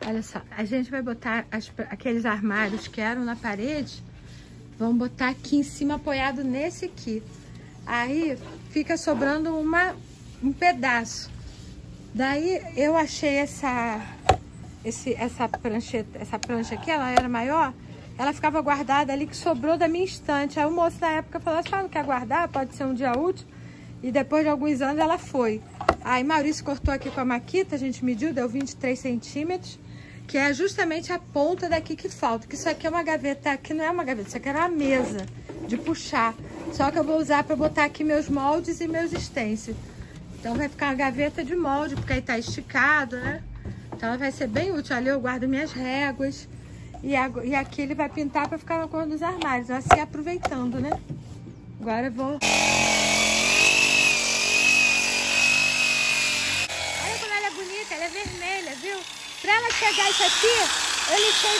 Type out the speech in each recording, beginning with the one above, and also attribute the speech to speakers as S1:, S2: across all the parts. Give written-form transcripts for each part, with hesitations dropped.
S1: Olha só, a gente vai botar aqueles armários que eram na parede, vamos botar aqui em cima apoiado nesse aqui. Aí fica sobrando um pedaço. Daí eu achei essa prancha aqui, ela era maior, ela ficava guardada ali que sobrou da minha estante. Aí o moço na época falou assim, não quer guardar? Pode ser um dia útil. E depois de alguns anos ela foi. Aí Maurício cortou aqui com a maquita, a gente mediu, deu 23 centímetros. Que é justamente a ponta daqui que falta. Que isso aqui é uma gaveta, aqui não é uma gaveta, isso aqui era uma mesa de puxar. Só que eu vou usar para botar aqui meus moldes e meus stencils. Então vai ficar uma gaveta de molde, porque aí tá esticado, né? Então ela vai ser bem útil. Ali eu guardo minhas réguas. E aqui ele vai pintar para ficar na cor dos armários. Assim aproveitando, né? Agora eu vou... Olha como ela é bonita, ela é vermelha, viu? Pra ela pegar isso aqui, eu lixei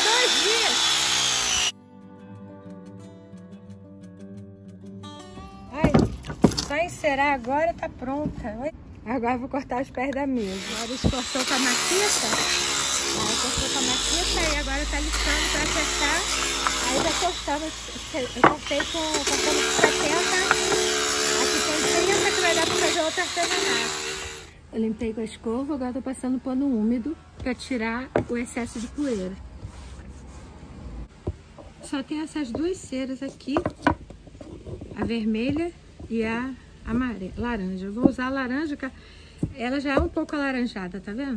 S1: 2 dias. Olha, só encerar agora tá pronta. Olha. Agora eu vou cortar os pés da mesa. Agora cortou com a maquita. Aí cortou com a maquita e agora tá lixando pra acertar. Aí já cortamos, eu cortei cortando com 70. Aqui tem 30 que vai dar pra fazer outro artesanato. Eu limpei com a escova, agora tô passando pano úmido para tirar o excesso de poeira. Só tem essas 2 ceras aqui, a vermelha e a amarela, laranja. Eu vou usar a laranja, que ela já é um pouco alaranjada, tá vendo?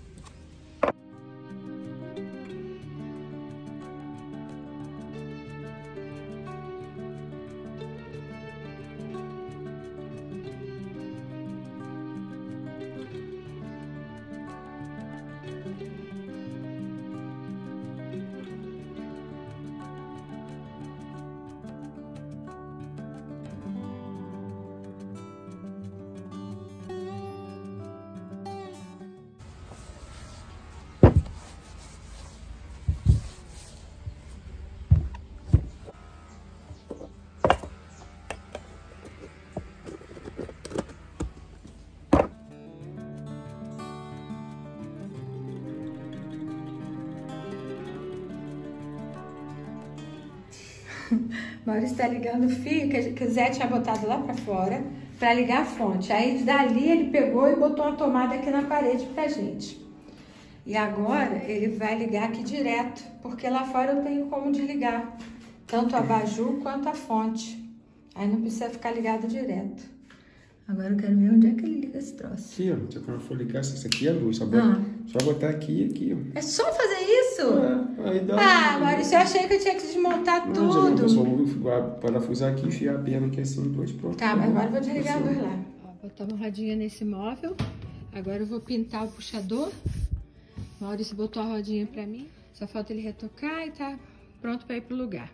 S1: Maurício tá ligando o fio que o Zé tinha botado lá pra fora pra ligar a fonte. Aí dali ele pegou e botou uma tomada aqui na parede pra gente. E agora ele vai ligar aqui direto, porque lá fora eu tenho como desligar tanto a abajur quanto a fonte. Aí não precisa ficar ligado direto. Agora eu quero ver onde é que ele liga esse troço.
S2: Aqui, ó. Quando for ligar, essa aqui é a luz. Só botar aqui e aqui, ó.
S1: É só fazer isso?
S2: Aí dá.
S1: Ah, Maurício, eu achei que eu tinha que desmontar tudo.
S2: Eu só vou parafusar aqui, enfiar a perna aqui assim, 2 pronto.
S1: Tá, mas agora eu vou desligar a luz lá. Ó, botar uma rodinha nesse móvel. Agora eu vou pintar o puxador. Maurício botou a rodinha pra mim. Só falta ele retocar e tá pronto pra ir pro lugar.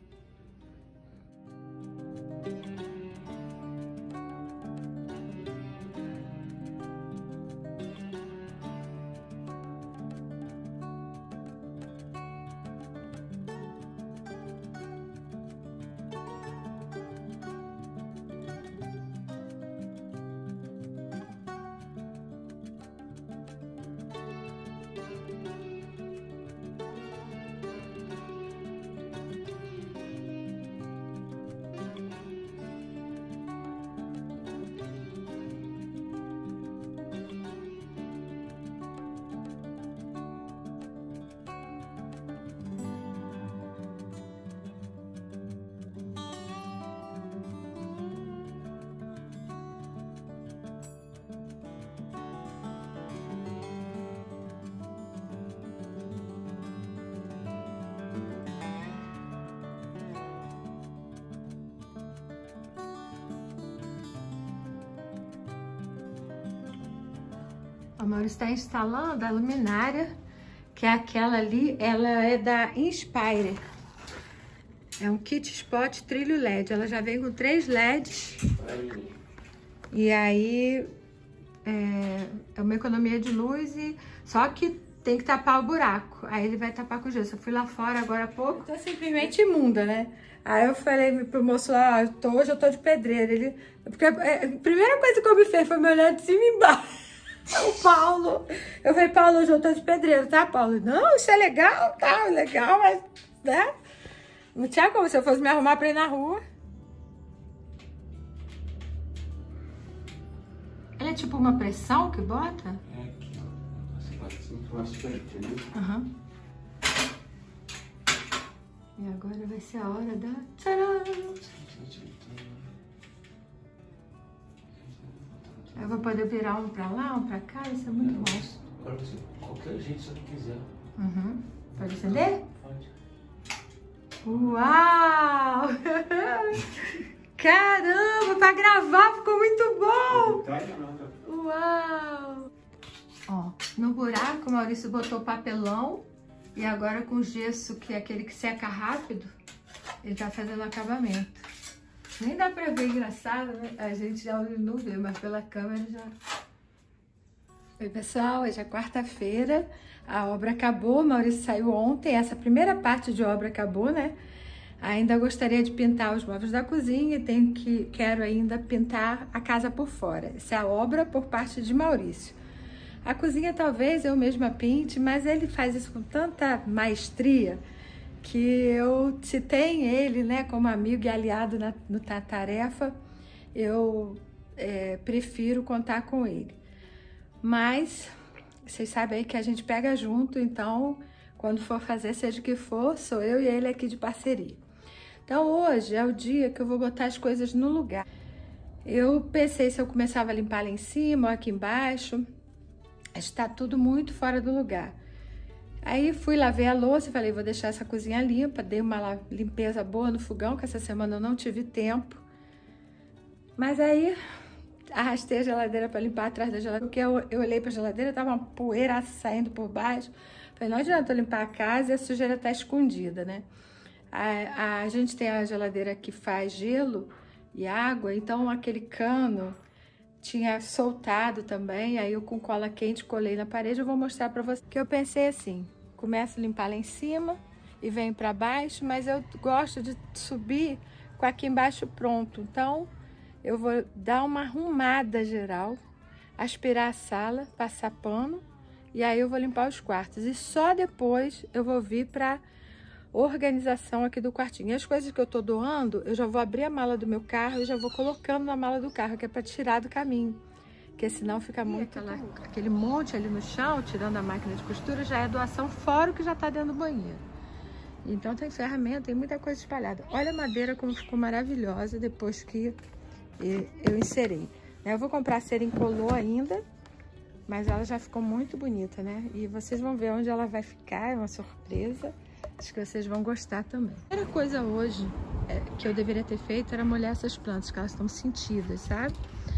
S1: O Maurício está instalando a luminária, que é aquela ali, ela é da Inspire. É um kit spot trilho LED. Ela já vem com 3 LEDs. E aí é uma economia de luz, só que tem que tapar o buraco. Aí ele vai tapar com gesso. Eu fui lá fora agora há pouco. Tô simplesmente imunda, né? Aí eu falei pro moço lá, hoje eu tô de pedreira. Porque a primeira coisa que eu me fez foi me olhar de cima e embaixo. O Paulo, eu falei, Paulo, hoje eu tô de pedreiro, tá, Paulo? Não, isso é legal, tá, legal, mas, né? Não tinha como se eu fosse me arrumar pra ir na rua. Ela é tipo uma pressão que bota?
S2: É aqui, ó. Você bota assim pro lado diferente, entendeu?
S1: Aham. E agora vai ser a hora da... Tcharam! Eu vou poder virar um pra lá, um pra cá, isso é muito bom.
S2: Agora você, qualquer jeito se você quiser.
S1: Uhum. Pode acender?
S2: Pode.
S1: Uau! Caramba, pra gravar ficou muito bom! Uau! Ó, no buraco o Maurício botou papelão e agora com gesso, que é aquele que seca rápido, ele tá fazendo acabamento. Nem dá pra ver, engraçado, né? A gente já não vê, mas pela câmera já... Oi, pessoal, hoje é quarta-feira, a obra acabou, o Maurício saiu ontem, essa primeira parte de obra acabou, né? Ainda gostaria de pintar os móveis da cozinha e quero ainda pintar a casa por fora. Essa é a obra por parte de Maurício. A cozinha talvez eu mesma pinte, mas ele faz isso com tanta maestria que eu, se tem ele, né, como amigo e aliado na tarefa, eu prefiro contar com ele. Mas vocês sabem aí que a gente pega junto, então quando for fazer, seja o que for, sou eu e ele aqui de parceria. Então hoje é o dia que eu vou botar as coisas no lugar. Eu pensei se eu começava a limpar lá em cima ou aqui embaixo, está tudo muito fora do lugar. Aí fui, lavei a louça e falei, vou deixar essa cozinha limpa, dei uma limpeza boa no fogão, que essa semana eu não tive tempo. Mas aí arrastei a geladeira para limpar atrás da geladeira, porque eu olhei para a geladeira, tava uma poeira saindo por baixo. Falei, não adianta eu limpar a casa e a sujeira tá escondida, né? A gente tem a geladeira que faz gelo e água, então aquele cano tinha soltado também, aí eu com cola quente colei na parede, eu vou mostrar pra vocês. Que eu pensei assim, começo a limpar lá em cima e venho pra baixo, mas eu gosto de subir com aqui embaixo pronto. Então, eu vou dar uma arrumada geral, aspirar a sala, passar pano, e aí eu vou limpar os quartos. E só depois eu vou vir pra organização aqui do quartinho. E as coisas que eu tô doando, eu já vou abrir a mala do meu carro e já vou colocando na mala do carro, que é pra tirar do caminho, porque senão fica muito... Aquele monte ali no chão, tirando a máquina de costura, já é doação, fora o que já tá dentro do banheiro. Então tem ferramenta, tem muita coisa espalhada. Olha a madeira como ficou maravilhosa depois que eu inserei. Eu vou comprar cera incolor ainda, mas ela já ficou muito bonita, né? E vocês vão ver onde ela vai ficar, é uma surpresa. Acho que vocês vão gostar também. A primeira coisa hoje que eu deveria ter feito era molhar essas plantas, que elas estão sentidas, sabe?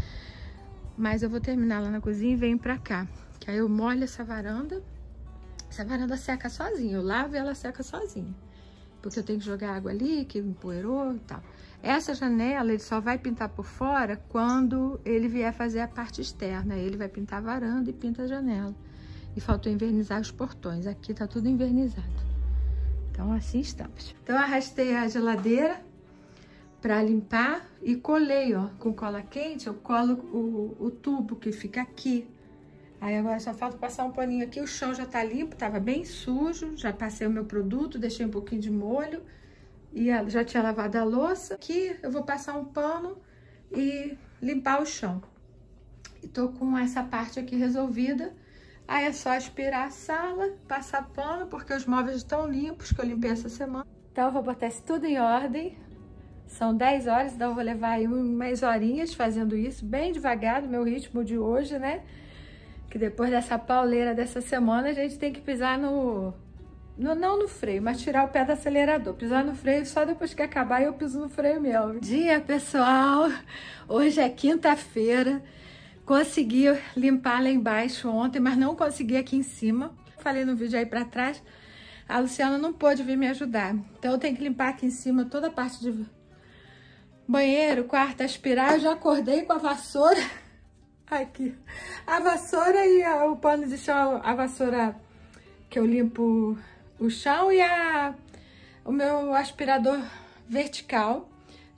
S1: Mas eu vou terminar lá na cozinha e venho pra cá. Que aí eu molho essa varanda. Essa varanda seca sozinha. Eu lavo e ela seca sozinha. Porque eu tenho que jogar água ali, que empoeirou e tal. Essa janela ele só vai pintar por fora quando ele vier fazer a parte externa. Ele vai pintar a varanda e pinta a janela. E faltou invernizar os portões. Aqui tá tudo invernizado. Então, assim estamos. Então, eu arrastei a geladeira para limpar e colei, ó, com cola quente. Eu colo o tubo que fica aqui. Aí, agora só falta passar um paninho aqui. O chão já tá limpo, tava bem sujo. Já passei o meu produto, deixei um pouquinho de molho. E já tinha lavado a louça. Aqui, eu vou passar um pano e limpar o chão. E tô com essa parte aqui resolvida. Aí é só aspirar a sala, passar pano, porque os móveis estão limpos, que eu limpei essa semana. Então eu vou botar isso tudo em ordem. São 10 horas, então eu vou levar aí umas horinhas fazendo isso, bem devagar, no meu ritmo de hoje, né? Que depois dessa pauleira dessa semana, a gente tem que pisar não no freio, mas tirar o pé do acelerador. Pisar no freio só depois que acabar eu piso no freio mesmo. Dia, pessoal! Hoje é quinta-feira. Consegui limpar lá embaixo ontem, mas não consegui aqui em cima. Falei no vídeo aí pra trás, a Luciana não pôde vir me ajudar. Então eu tenho que limpar aqui em cima toda a parte de banheiro, quarto, aspirar. Eu já acordei com a vassoura. Aqui. A vassoura e o pano de chão, a vassoura que eu limpo o chão e o meu aspirador vertical.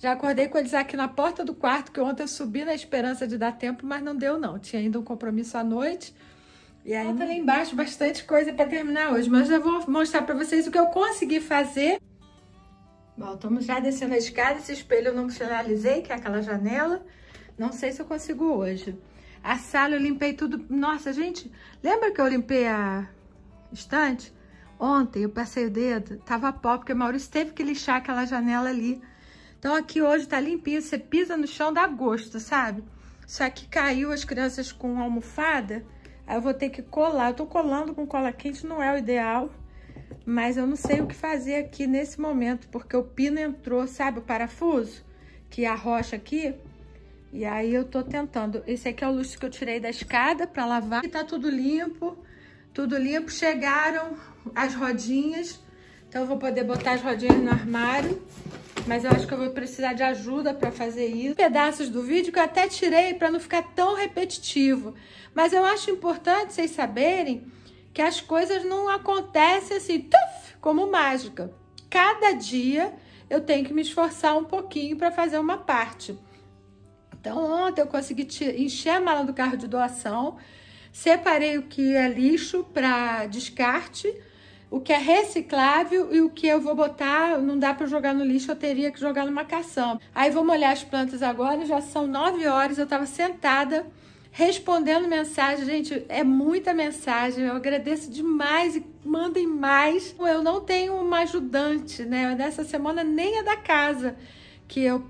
S1: Já acordei com eles aqui na porta do quarto, que ontem eu subi na esperança de dar tempo, mas não deu não. Tinha ainda um compromisso à noite. E aí tá ali embaixo bastante coisa para terminar hoje. Mas já vou mostrar para vocês o que eu consegui fazer. Bom, estamos já descendo a escada. Esse espelho eu não finalizei, que é aquela janela. Não sei se eu consigo hoje. A sala eu limpei tudo. Nossa, gente, lembra que eu limpei a estante? Ontem eu passei o dedo, tava pó, porque o Maurício teve que lixar aquela janela ali. Então aqui hoje tá limpinho, você pisa no chão, dá gosto, sabe? Só que caiu as crianças com almofada, aí eu vou ter que colar. Eu tô colando com cola quente, não é o ideal, mas eu não sei o que fazer aqui nesse momento, porque o pino entrou, sabe o parafuso? Que arrocha aqui. E aí eu tô tentando. Esse aqui é o lustre que eu tirei da escada pra lavar. E tá tudo limpo, tudo limpo. Chegaram as rodinhas, então eu vou poder botar as rodinhas no armário, mas eu acho que eu vou precisar de ajuda para fazer isso. Pedaços do vídeo que eu até tirei para não ficar tão repetitivo, mas eu acho importante vocês saberem que as coisas não acontecem assim, tuf, como mágica. Cada dia eu tenho que me esforçar um pouquinho para fazer uma parte. Então ontem eu consegui encher a mala do carro de doação, separei o que é lixo para descarte, o que é reciclável e o que eu vou botar, não dá para jogar no lixo, eu teria que jogar numa caçamba. Aí vou molhar as plantas agora, já são 9 horas, eu estava sentada respondendo mensagem. Gente, é muita mensagem, eu agradeço demais e mandem mais. Eu não tenho uma ajudante, né? Nessa semana nem é da casa que eu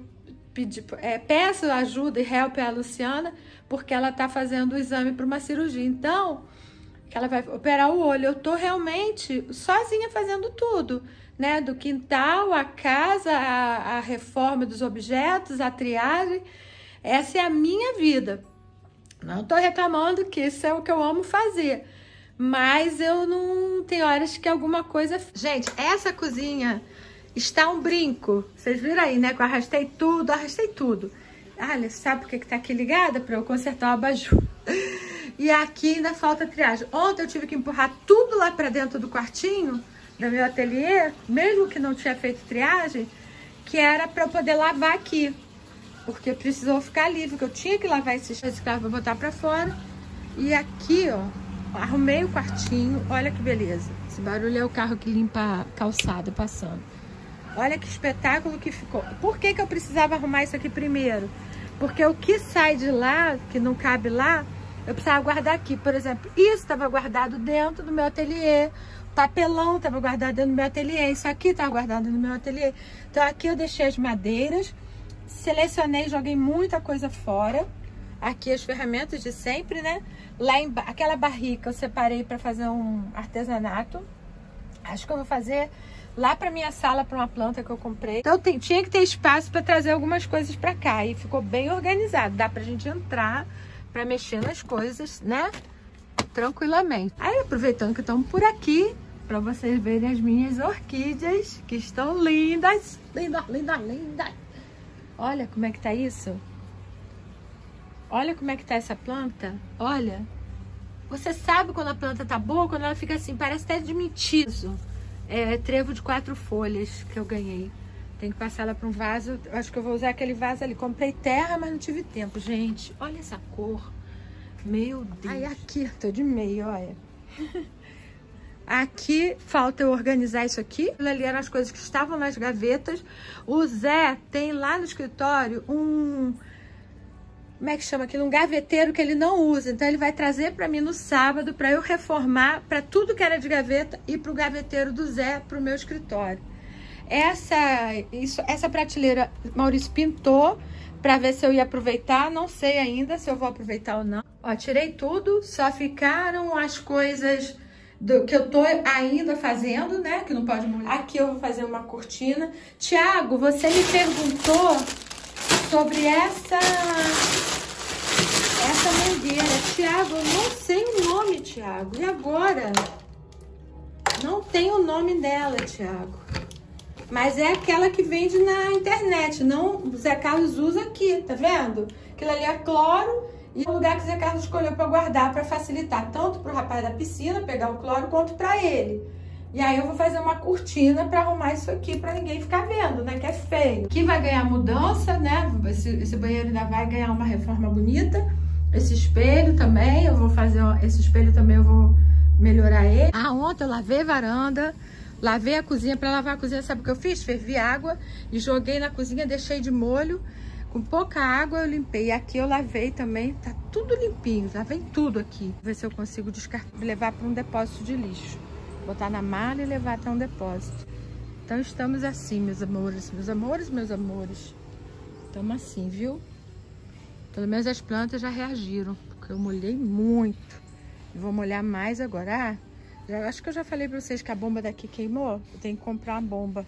S1: peço ajuda e help a Luciana, porque ela tá fazendo o exame para uma cirurgia. Então, que ela vai operar o olho. Eu tô realmente sozinha fazendo tudo, né? Do quintal, a casa, a reforma dos objetos, a triagem. Essa é a minha vida. Não tô reclamando, que isso é o que eu amo fazer. Mas eu não... Tem horas que alguma coisa... Gente, essa cozinha está um brinco. Vocês viram aí, né? Que eu arrastei tudo. Olha, sabe por que tá aqui ligada? Para eu consertar o abajur. E aqui ainda falta triagem. Ontem eu tive que empurrar tudo lá para dentro do quartinho do meu ateliê, mesmo que não tinha feito triagem, que era para eu poder lavar aqui. Porque precisou ficar livre, que eu tinha que lavar esses carros para botar para fora. E aqui, ó, arrumei o quartinho. Olha que beleza. Esse barulho é o carro que limpa a calçada passando. Olha que espetáculo que ficou. Por que eu precisava arrumar isso aqui primeiro? Porque o que sai de lá, que não cabe lá, eu precisava guardar aqui. Por exemplo, isso estava guardado dentro do meu ateliê. Papelão estava guardado dentro do meu ateliê. Isso aqui estava guardado no meu ateliê. Então aqui eu deixei as madeiras. Selecionei, joguei muita coisa fora. Aqui as ferramentas de sempre, né? Lá aquela barrica eu separei para fazer um artesanato. Acho que eu vou fazer lá para minha sala, para uma planta que eu comprei. Então tinha que ter espaço para trazer algumas coisas para cá. E ficou bem organizado. Dá pra gente entrar para mexer nas coisas, né? Tranquilamente. Aí, aproveitando que estamos por aqui, para vocês verem as minhas orquídeas, que estão lindas. Lindas, lindas, lindas. Olha como é que tá isso. Olha como é que tá essa planta. Olha. Você sabe quando a planta tá boa, quando ela fica assim, parece até de mentira. É trevo de 4 folhas que eu ganhei. Tem que passar ela para um vaso. Acho que eu vou usar aquele vaso ali. Comprei terra, mas não tive tempo. Gente, olha essa cor. Meu Deus. Aí aqui, tô de meio, olha. Aqui falta eu organizar isso aqui. Aquilo ali eram as coisas que estavam nas gavetas. O Zé tem lá no escritório um... Como é que chama aquilo? Um gaveteiro que ele não usa. Então ele vai trazer para mim no sábado para eu reformar para tudo que era de gaveta e para o gaveteiro do Zé para o meu escritório. Essa prateleira Maurício pintou para ver se eu ia aproveitar. Não sei ainda se eu vou aproveitar ou não. Ó, tirei tudo, só ficaram as coisas que eu tô ainda fazendo, né? Que não pode molhar. Aqui eu vou fazer uma cortina. Tiago, você me perguntou sobre essa mangueira. Tiago, eu não sei o nome, Tiago. E agora? Não tem o nome dela, Tiago. Mas é aquela que vende na internet. Não, o Zé Carlos usa aqui, tá vendo? Aquilo ali é cloro e é o lugar que o Zé Carlos escolheu para guardar, para facilitar tanto para o rapaz da piscina pegar o cloro quanto para ele. E aí eu vou fazer uma cortina pra arrumar isso aqui, pra ninguém ficar vendo, né? Que é feio. Aqui vai ganhar mudança, né? Esse banheiro ainda vai ganhar uma reforma bonita. Esse espelho também, eu vou fazer... Esse espelho também eu vou melhorar ele. Ah, ontem eu lavei a varanda, lavei a cozinha. Pra lavar a cozinha, sabe o que eu fiz? Fervi água e joguei na cozinha, deixei de molho. Com pouca água eu limpei. E aqui eu lavei também, tá tudo limpinho, lavei tudo aqui. Vou ver se eu consigo levar para um depósito de lixo. Botar na mala e levar até um depósito. Então estamos assim, meus amores, meus amores, meus amores. Estamos assim, viu? Pelo menos as plantas já reagiram, porque eu molhei muito. E vou molhar mais agora. Acho que eu já falei pra vocês que a bomba daqui queimou. Eu tenho que comprar uma bomba.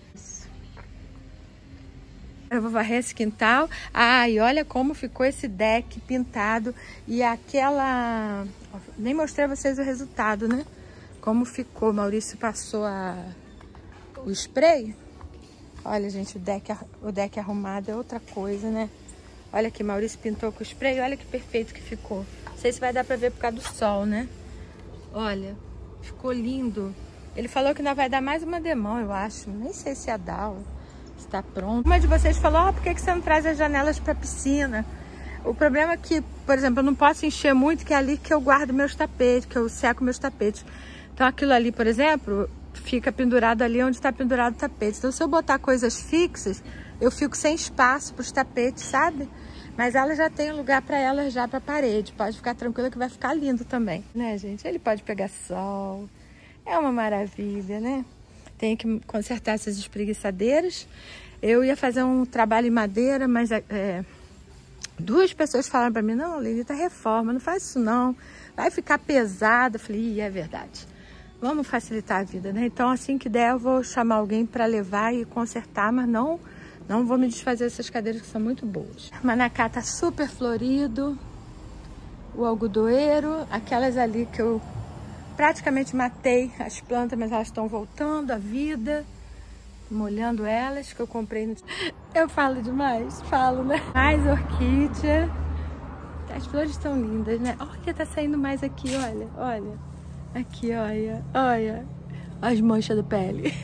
S1: Eu vou varrer esse quintal. Ah, e olha como ficou esse deck pintado. E aquela... Nem mostrei a vocês o resultado, né? Como ficou. Maurício passou o spray. Olha, gente, o deck arrumado é outra coisa, né? Olha aqui, Maurício pintou com o spray. Olha que perfeito que ficou. Não sei se vai dar pra ver por causa do sol, né? Olha, ficou lindo. Ele falou que ainda vai dar mais uma demão, eu acho. Nem sei se ia dar, ó. Está pronto. Uma de vocês falou, por que você não traz as janelas para a piscina? O problema é que, por exemplo, eu não posso encher muito, que é ali que eu guardo meus tapetes, que eu seco meus tapetes. Então aquilo ali, por exemplo, fica pendurado ali onde está pendurado o tapete. Então se eu botar coisas fixas, eu fico sem espaço para os tapetes, sabe? Mas ela já tem lugar para elas já para a parede. Pode ficar tranquila que vai ficar lindo também, né, gente? Ele pode pegar sol. É uma maravilha, né? Tenho que consertar essas espreguiçadeiras. Eu ia fazer um trabalho em madeira, mas duas pessoas falaram para mim, não, Lenita, reforma, não faz isso não, vai ficar pesado. Eu falei, é verdade, vamos facilitar a vida, né? Então assim que der eu vou chamar alguém para levar e consertar, mas não vou me desfazer dessas cadeiras que são muito boas. O manacá tá super florido, o algodoeiro, aquelas ali que eu praticamente matei as plantas, mas elas estão voltando à vida. Molhando elas, que eu comprei no... Eu falo demais, falo, né? Mais orquídea. As flores estão lindas, né? Olha, tá saindo mais aqui, olha, olha. Aqui, olha, olha. As manchas da pele.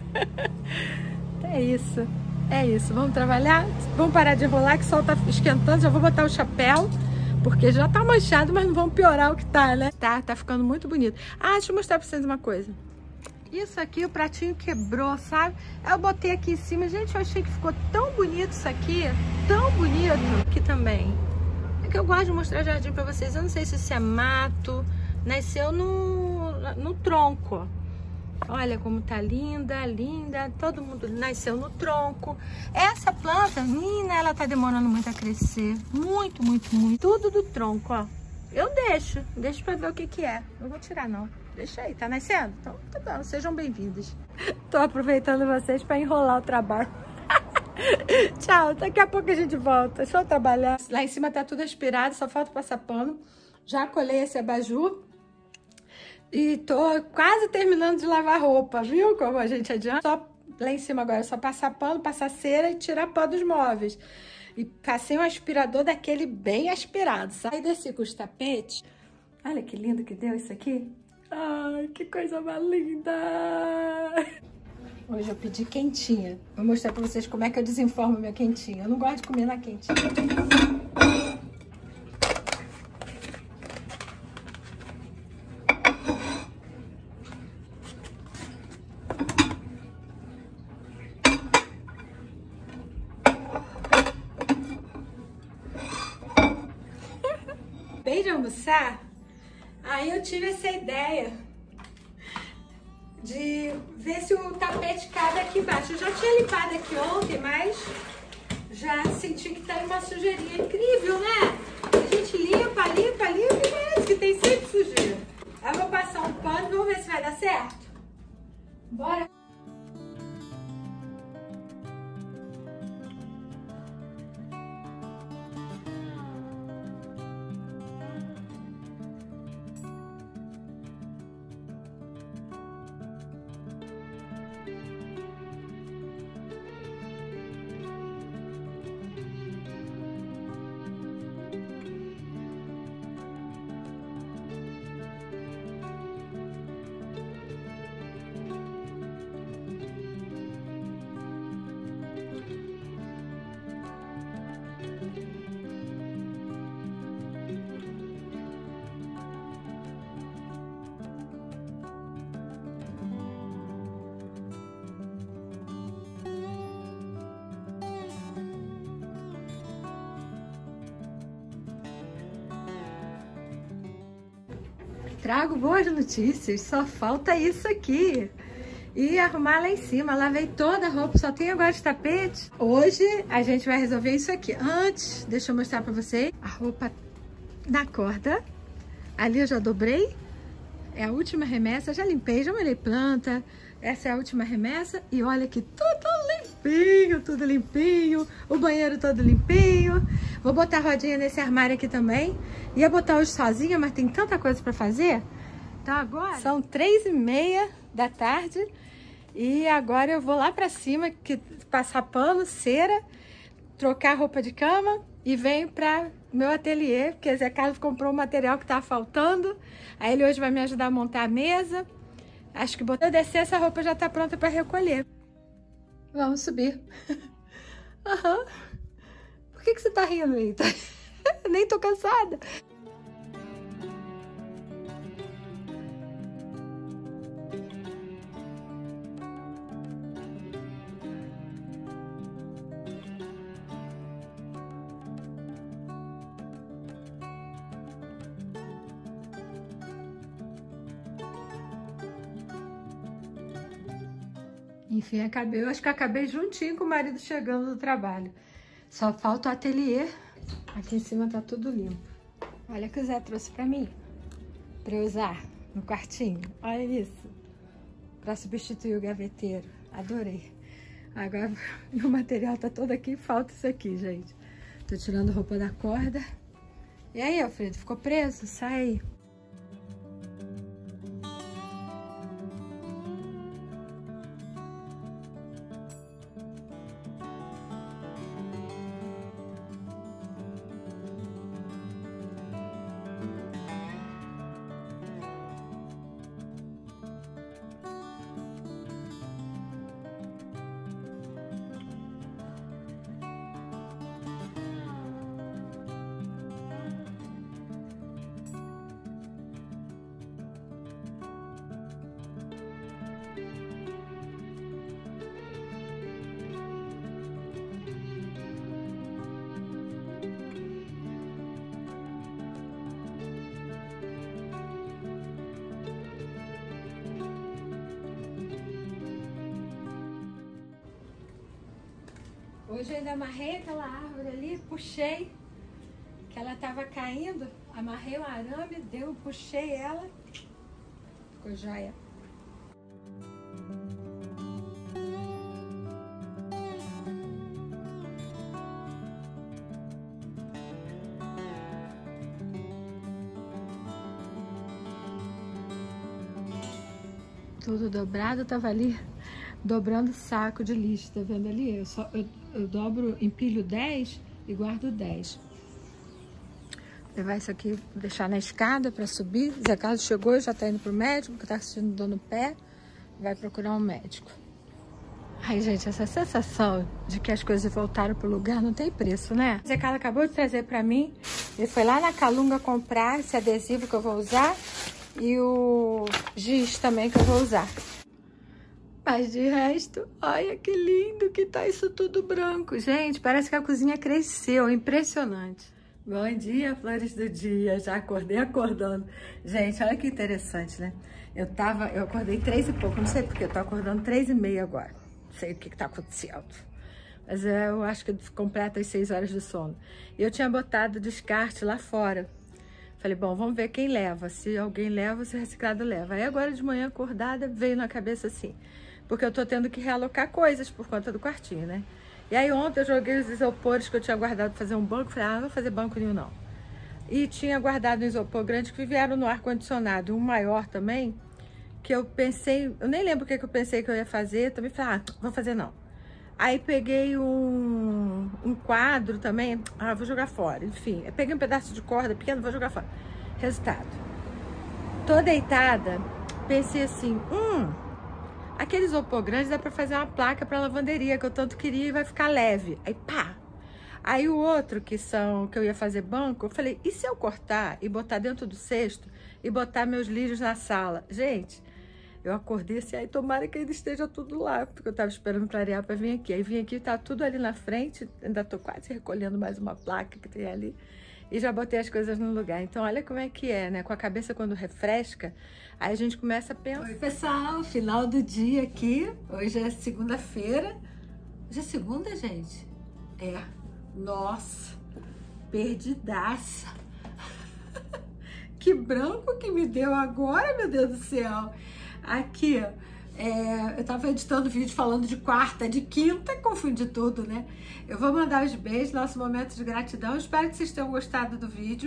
S1: É isso. Vamos trabalhar? Vamos parar de enrolar, que o sol tá esquentando. Já vou botar o chapéu, porque já tá manchado, mas não vamos piorar o que tá, né? Tá ficando muito bonito. Ah, deixa eu mostrar pra vocês uma coisa. Isso aqui, o pratinho quebrou, sabe? Eu botei aqui em cima. Gente, eu achei que ficou tão bonito isso aqui. Tão bonito. Aqui também. É que eu gosto de mostrar jardim pra vocês. Eu não sei se isso é mato. Nasceu no tronco. Olha como tá linda, linda. Todo mundo nasceu no tronco. Essa planta, menina, ela tá demorando muito a crescer. Muito. Tudo do tronco, ó. Eu deixo pra ver o que é. Não vou tirar, não. Deixa aí, tá nascendo? Então, tá bom, sejam bem-vindos. Tô aproveitando vocês pra enrolar o trabalho. Tchau, daqui a pouco a gente volta. Deixa eu trabalhar. Lá em cima tá tudo aspirado, só falta passar pano. Já colhei esse abajur. E tô quase terminando de lavar roupa, viu? Como a gente adianta. Só lá em cima agora, só passar pano, passar cera e tirar pó dos móveis. E passei um aspirador daquele bem aspirado, sabe? Aí desci com os tapetes. Olha que lindo que deu isso aqui. Ai, que coisa mais linda! Hoje eu pedi quentinha. Vou mostrar pra vocês como é que eu desenformo minha quentinha. Eu não gosto de comer na quentinha. Acabei de almoçar. Aí eu tive essa ideia de ver se o tapete cabe aqui embaixo. Eu já tinha limpado aqui ontem, mas já senti que tá uma sujeirinha incrível, né? A gente limpa e parece que tem sempre sujeira. Aí eu vou passar um pano, vamos ver se vai dar certo? Bora! Trago boas notícias, só falta isso aqui. E arrumar lá em cima. Lavei toda a roupa, só tem agora de tapete. Hoje a gente vai resolver isso aqui. Antes, deixa eu mostrar pra vocês. A roupa na corda. Ali eu já dobrei. É a última remessa. Já limpei, já molhei planta. Essa é a última remessa. E olha aqui, tudo limpinho. O banheiro todo limpinho. Vou botar a rodinha nesse armário aqui também. Ia botar hoje sozinha, mas tem tanta coisa pra fazer. Então agora são 3h30 da tarde. E agora eu vou lá pra cima, passar pano, cera, trocar roupa de cama e venho pra meu ateliê, porque o Zé Carlos comprou um material que tava faltando. Aí ele hoje vai me ajudar a montar a mesa. Acho que eu descer, essa roupa já tá pronta pra recolher. Vamos subir. Uhum. Por que você tá rindo aí? Nem tô cansada. Enfim, eu acho que acabei juntinho com o marido chegando do trabalho. Só falta o ateliê. Aqui em cima tá tudo limpo. Olha o que o Zé trouxe pra mim. Pra eu usar no quartinho. Olha isso. Pra substituir o gaveteiro. Adorei. Agora o material tá todo aqui. Falta isso aqui, gente. Tô tirando roupa da corda. E aí, Alfredo? Ficou preso? Sai aí. Hoje eu ainda amarrei aquela árvore ali, puxei, que ela tava caindo, amarrei o arame, puxei ela, ficou joia. Tudo dobrado, tava ali dobrando saco de lixo, tá vendo ali? Eu dobro, empilho 10 e guardo 10. Vou levar isso aqui, deixar na escada para subir. Zé Carlos chegou, já tá indo pro médico, que tá sentindo dor no pé. Vai procurar um médico. Ai, gente, essa sensação de que as coisas voltaram pro lugar não tem preço, né? Zé Carlos acabou de trazer para mim. Ele foi lá na Calunga comprar esse adesivo que eu vou usar e o giz também que eu vou usar. Mas de resto, olha que lindo que tá isso tudo branco. Gente, parece que a cozinha cresceu, impressionante. Bom dia, flores do dia. Já acordei acordando. Gente, olha que interessante, né? Eu acordei 3 e pouco, não sei porque, eu tô acordando 3h30 agora. Não sei o que tá acontecendo. Mas eu acho que completa as 6 horas de sono. E eu tinha botado descarte lá fora. Falei, bom, vamos ver quem leva. Se alguém leva, se o reciclado leva. Aí agora de manhã acordada, veio na cabeça assim. Porque eu tô tendo que realocar coisas por conta do quartinho, né? E aí ontem eu joguei os isopores que eu tinha guardado pra fazer um banco. Falei, não vou fazer banco nenhum não. E tinha guardado um isopor grande que vieram no ar-condicionado. Um maior também, que eu pensei... Eu nem lembro o que eu pensei que eu ia fazer. Também falei, vou fazer não. Aí peguei um quadro também. Vou jogar fora. Enfim, eu peguei um pedaço de corda pequeno, vou jogar fora. Resultado. Tô deitada, pensei assim, aquele isopor grande dá pra fazer uma placa pra lavanderia, que eu tanto queria, e vai ficar leve. Aí, pá! Aí o outro, que eu ia fazer banco, eu falei, e se eu cortar e botar dentro do cesto e botar meus lírios na sala? Gente, eu acordei assim, aí tomara que ainda esteja tudo lá, porque eu tava esperando clarear pra vir aqui. Aí vim aqui, tá tudo ali na frente, ainda tô quase recolhendo mais uma placa que tem ali. e já botei as coisas no lugar. Então, olha como é que é, né? Com a cabeça quando refresca, aí a gente começa a pensar. Oi, pessoal, final do dia aqui. Hoje é segunda-feira. Hoje é segunda, gente? É. Nossa, perdidaça. Que branco que me deu agora, meu Deus do céu. Aqui, eu tava editando vídeo falando de quarta, de quinta, confundi tudo, né? Eu vou mandar os beijos, nosso momento de gratidão. Espero que vocês tenham gostado do vídeo.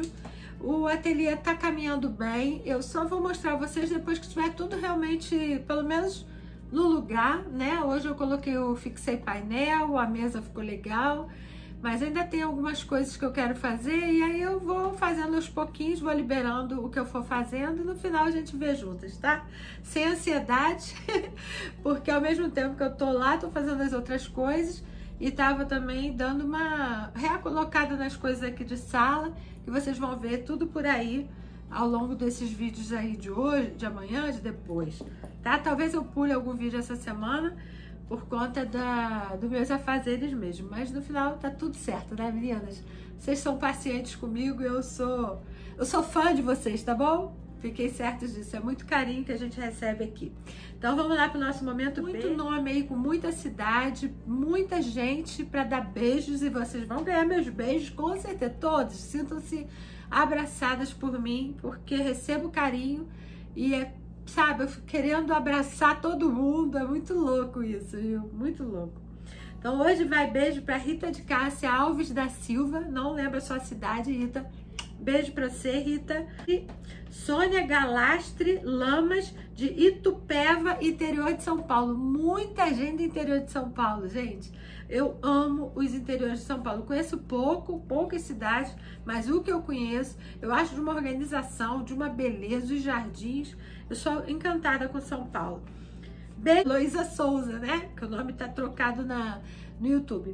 S1: O ateliê tá caminhando bem. Eu só vou mostrar a vocês depois que tiver tudo realmente, pelo menos no lugar, né? Hoje eu fixei painel, a mesa ficou legal. Mas ainda tem algumas coisas que eu quero fazer e aí eu vou fazendo aos pouquinhos, vou liberando o que eu for fazendo e no final a gente vê juntas, tá? Sem ansiedade, porque ao mesmo tempo que eu tô lá, tô fazendo as outras coisas e tava também dando uma recolocada nas coisas aqui de sala, que vocês vão ver tudo por aí ao longo desses vídeos aí de hoje, de amanhã, de depois, tá? Talvez eu pule algum vídeo essa semana, por conta dos meus afazeres mesmo. Mas no final tá tudo certo, né, meninas? Vocês são pacientes comigo e eu sou fã de vocês, tá bom? Fiquem certos disso. É muito carinho que a gente recebe aqui. Então vamos lá pro nosso momento. Muito nome aí, com muita cidade, muita gente para dar beijos e vocês vão ganhar meus beijos, com certeza. Todos sintam-se abraçadas por mim, porque recebo carinho e sabe, eu fico querendo abraçar todo mundo, é muito louco isso, viu? Muito louco. Então hoje vai beijo para Rita de Cássia Alves da Silva, não lembro a sua cidade, Rita. Beijo para você, Rita. E Sônia Galastre Lamas, de Itupeva, interior de São Paulo. Muita gente do interior de São Paulo, gente. Eu amo os interiores de São Paulo. Conheço poucas cidades, mas o que eu conheço, eu acho de uma organização, de uma beleza, os jardins. Eu sou encantada com São Paulo. Beijo, Luísa Souza, né? Que o nome tá trocado no YouTube.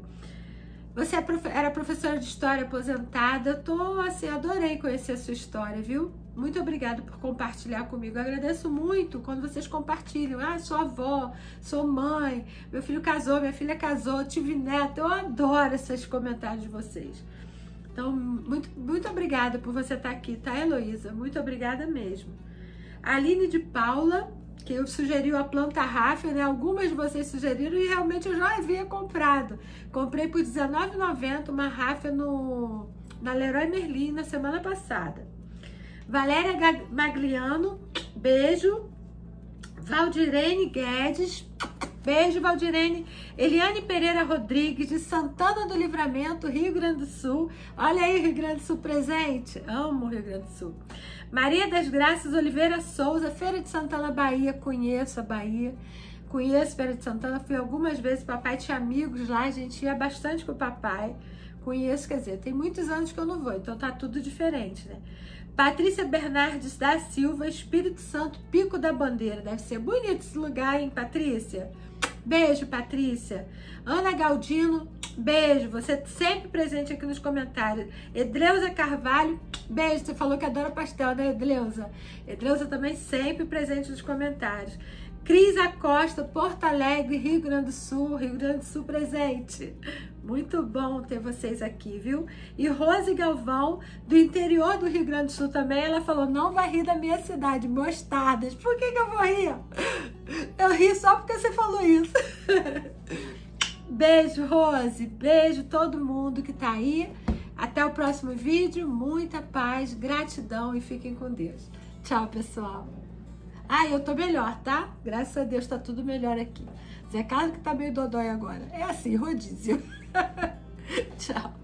S1: Você era professora de história aposentada. Eu tô, assim, adorei conhecer a sua história, viu? Muito obrigada por compartilhar comigo. Eu agradeço muito quando vocês compartilham. Ah, sou avó, sou mãe, meu filho casou, minha filha casou, tive neto. Eu adoro esses comentários de vocês. Então, muito obrigada por você estar aqui, tá, Heloísa? Muito obrigada mesmo. A Aline de Paula, que eu sugeri a planta ráfia, né? Algumas de vocês sugeriram e realmente eu já havia comprado. Comprei por R$19,90 uma ráfia na Leroy Merlin na semana passada. Valéria Magliano, beijo. Valdirene Guedes, beijo, Valdirene. Eliane Pereira Rodrigues, de Santana do Livramento, Rio Grande do Sul. Olha aí, Rio Grande do Sul presente. Amo o Rio Grande do Sul. Maria das Graças Oliveira Souza, Feira de Santana, Bahia. Conheço a Bahia. Conheço Feira de Santana. Fui algumas vezes. Papai tinha amigos lá. A gente ia bastante com o papai. Conheço, quer dizer, tem muitos anos que eu não vou. Então tá tudo diferente, né? Patrícia Bernardes da Silva, Espírito Santo, Pico da Bandeira. Deve ser bonito esse lugar, hein, Patrícia? Beijo, Patrícia. Ana Galdino, beijo. Você sempre presente aqui nos comentários. Edleuza Carvalho, beijo. Você falou que adora pastel, né, Edleuza? Edleuza também sempre presente nos comentários. Cris Acosta, Porto Alegre, Rio Grande do Sul presente. Muito bom ter vocês aqui, viu? E Rose Galvão, do interior do Rio Grande do Sul também, ela falou, não vai rir da minha cidade, Mostardas. Por que eu vou rir? Eu ri só porque você falou isso. Beijo, Rose, beijo todo mundo que tá aí. Até o próximo vídeo, muita paz, gratidão e fiquem com Deus. Tchau, pessoal. Ah, eu tô melhor, tá? Graças a Deus tá tudo melhor aqui. Zé Carlos que tá meio dodói agora. É assim, rodízio. Tchau.